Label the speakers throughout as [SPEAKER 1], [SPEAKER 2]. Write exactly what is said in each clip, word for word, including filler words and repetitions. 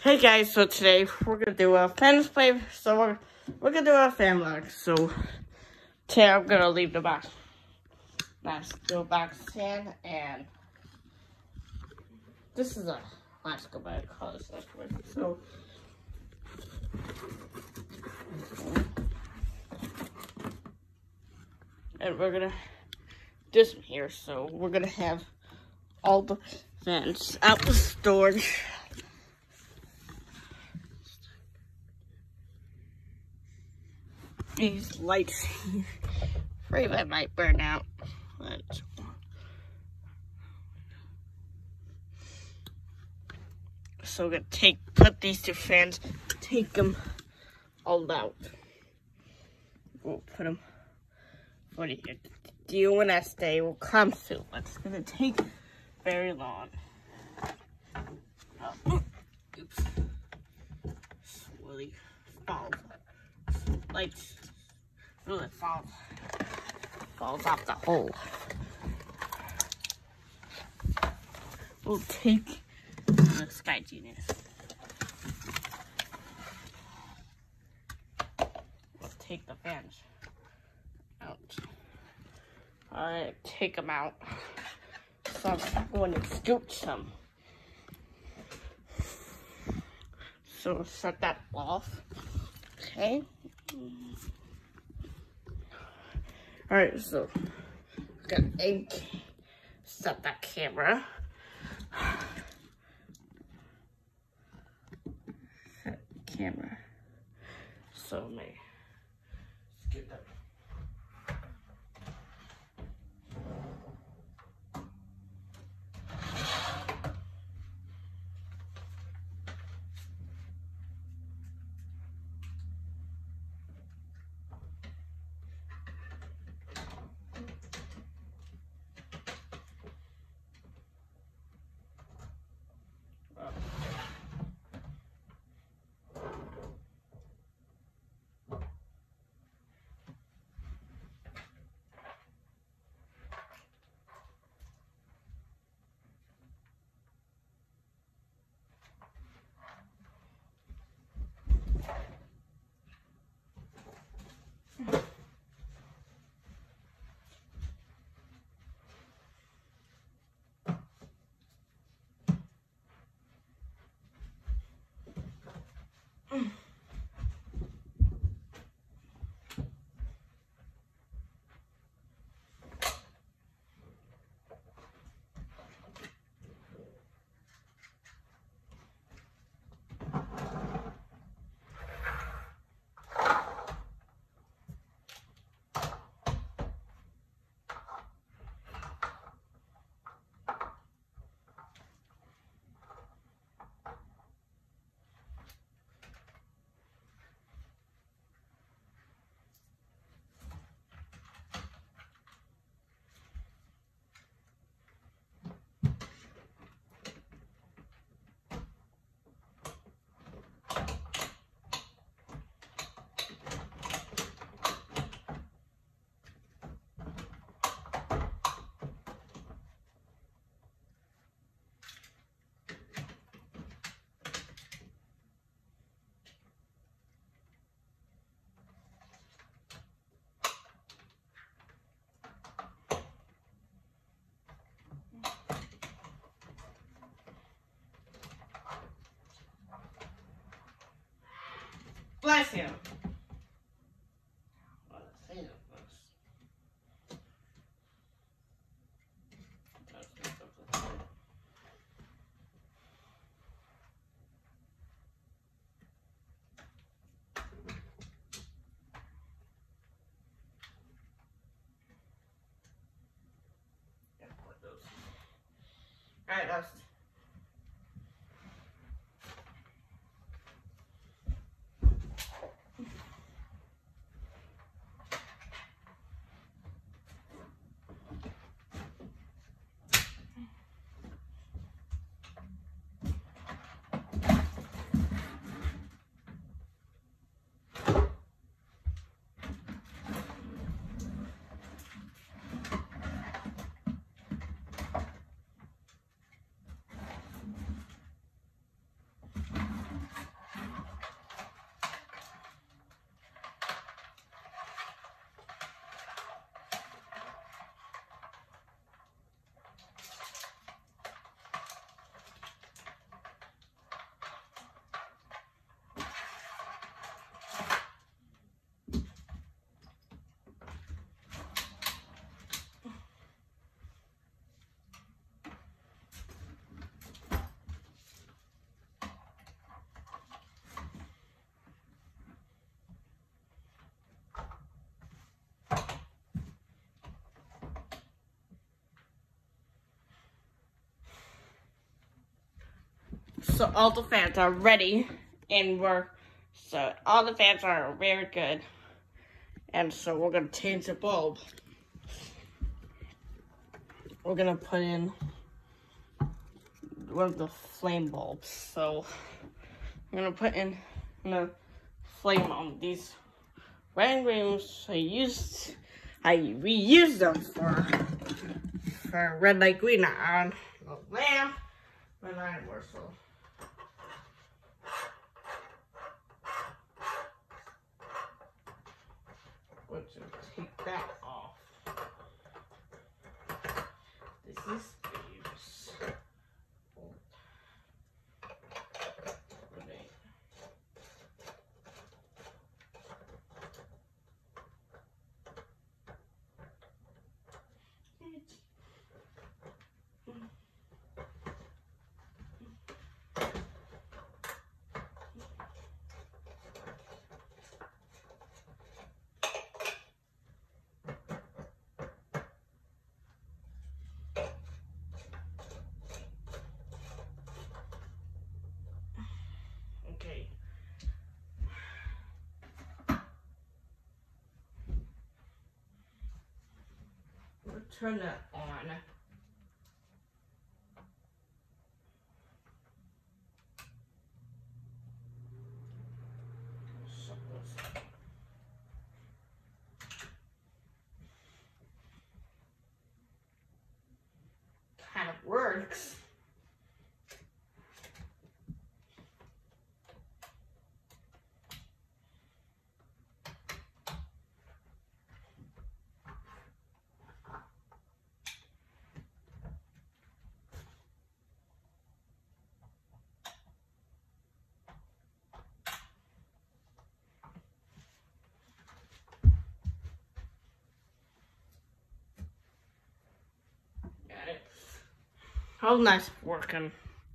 [SPEAKER 1] Hey guys, so today we're gonna do a fan play. So we're we're gonna do a fan log. So today I'm gonna leave the box. Let's do a box stand, and this is a let's go by color section. So and we're gonna do some here. So we're gonna have all the fans out the storage. These lights, afraid I might burn out. But so we're gonna take, put these two fans, take them all out. We'll put them for the D O N S day will come soon. It's gonna take very long. Oh, oops. Slowly falls. Lights. Really falls, falls off the hole. We'll take the Sky Genius. We'll take the fans out. Alright, take them out. So I'm going to scoop some. So we'll shut that off. Okay. Alright, so we're gonna ink set that camera. Set camera. So may skip that. Bless him. All right, that's. So all the fans are ready, and we're, so all the fans are very good. And so we're gonna change the bulb. We're gonna put in one of the flame bulbs. So I'm gonna put in the flame on these red and greens. I used, I reused them for for red light, green light on the lamp when I were so. Going to take that off. This is dangerous. Okay. We'll turn that on. Kind of works. Got it. How nice working.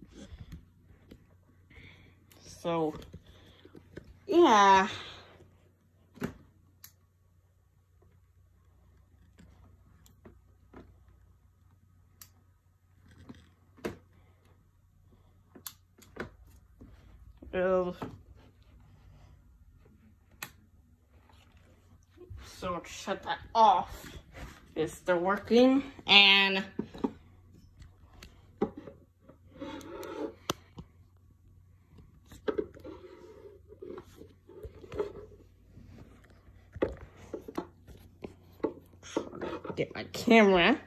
[SPEAKER 1] So, yeah. Well, so shut that off. It's still working, and get my camera.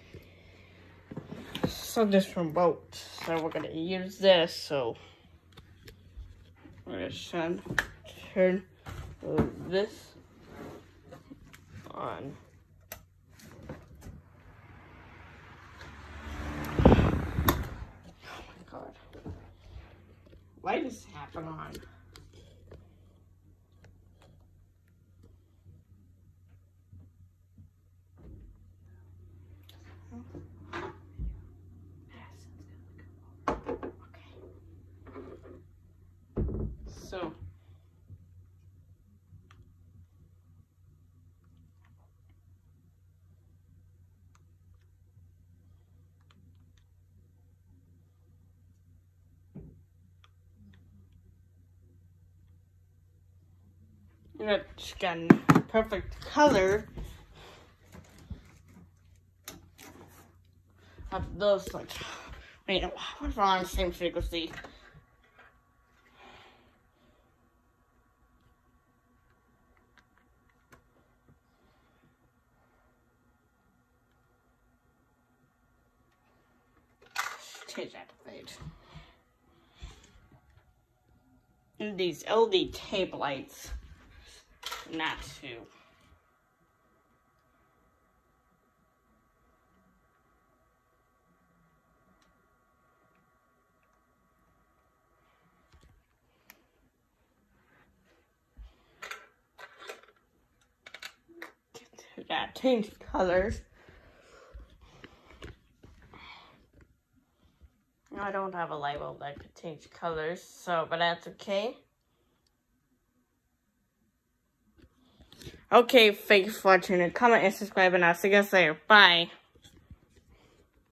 [SPEAKER 1] So this remote. So we're gonna use this. So we're gonna turn, turn this on. Oh my god. Why does this happen on? So, you know, it's gotten perfect color of those, like, wait, what's wrong on the same frequency? Change that to fade. And these L E D tape lights, not to. Yeah, change colors. I don't have a light bulb that could change colors, so, but that's okay. Okay, thanks for watching, and comment and subscribe, and I'll see you guys later. Bye.